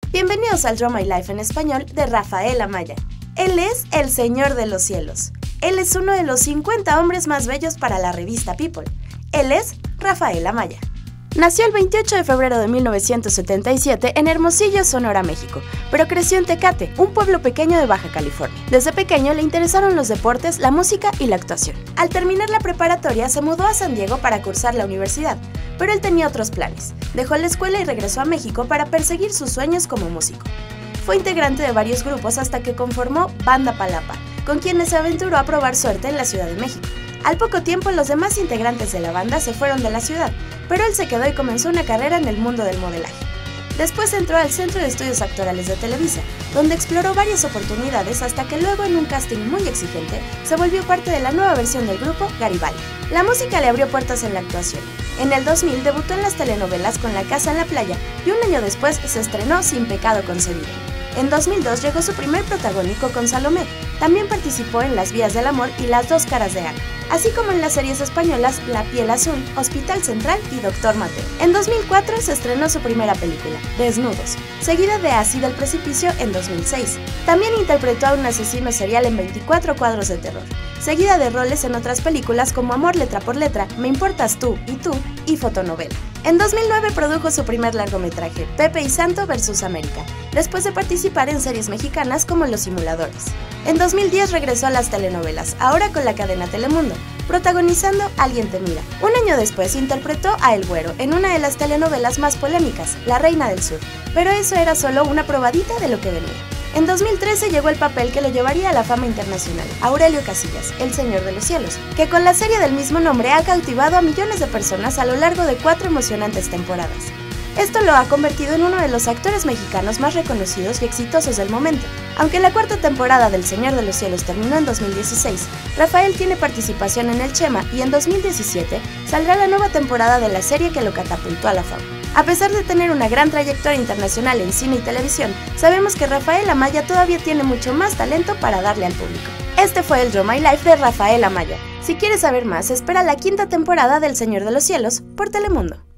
Bienvenidos al Draw My Life en español de Rafael Amaya. Él es el Señor de los Cielos. Él es uno de los 50 hombres más bellos para la revista People. Él es Rafael Amaya. Nació el 28 de febrero de 1977 en Hermosillo, Sonora, México, pero creció en Tecate, un pueblo pequeño de Baja California. Desde pequeño le interesaron los deportes, la música y la actuación. Al terminar la preparatoria se mudó a San Diego para cursar la universidad, pero él tenía otros planes. Dejó la escuela y regresó a México para perseguir sus sueños como músico. Fue integrante de varios grupos hasta que conformó Banda Palapa, con quienes se aventuró a probar suerte en la Ciudad de México. Al poco tiempo los demás integrantes de la banda se fueron de la ciudad, pero él se quedó y comenzó una carrera en el mundo del modelaje. Después entró al Centro de Estudios Actorales de Televisa, donde exploró varias oportunidades hasta que luego en un casting muy exigente se volvió parte de la nueva versión del grupo Garibaldi. La música le abrió puertas en la actuación. En el 2000 debutó en las telenovelas con La Casa en la Playa y un año después se estrenó Sin Pecado Concebido. En 2002 llegó su primer protagónico con Salomé. También participó en Las Vías del Amor y Las Dos Caras de Ana, así como en las series españolas La Piel Azul, Hospital Central y Doctor Mateo. En 2004 se estrenó su primera película, Desnudos, seguida de Así del Precipicio en 2006. También interpretó a un asesino serial en 24 cuadros de terror, seguida de roles en otras películas como Amor Letra por Letra, Me Importas Tú y Fotonovela. En 2009 produjo su primer largometraje, Pepe y Santo vs. América, después de participar en series mexicanas como Los Simuladores. En 2010 regresó a las telenovelas, ahora con la cadena Telemundo, protagonizando Alguien te mira. Un año después interpretó a El Güero en una de las telenovelas más polémicas, La Reina del Sur, pero eso era solo una probadita de lo que venía. En 2013 llegó el papel que lo llevaría a la fama internacional, Aurelio Casillas, el Señor de los Cielos, que con la serie del mismo nombre ha cautivado a millones de personas a lo largo de 4 emocionantes temporadas. Esto lo ha convertido en uno de los actores mexicanos más reconocidos y exitosos del momento. Aunque la 4ª temporada del Señor de los Cielos terminó en 2016, Rafael tiene participación en El Chema y en 2017 saldrá la nueva temporada de la serie que lo catapultó a la fama. A pesar de tener una gran trayectoria internacional en cine y televisión, sabemos que Rafael Amaya todavía tiene mucho más talento para darle al público. Este fue el Draw My Life de Rafael Amaya. Si quieres saber más, espera la 5ª temporada del Señor de los Cielos por Telemundo.